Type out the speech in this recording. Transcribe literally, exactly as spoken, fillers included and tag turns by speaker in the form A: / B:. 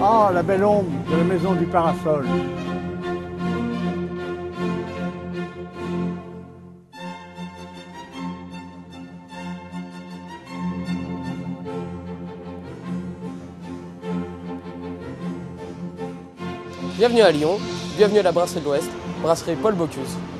A: Ah, la belle ombre de la maison du parasol.
B: Bienvenue à Lyon, bienvenue à la Brasserie de l'Ouest, Brasserie Paul Bocuse.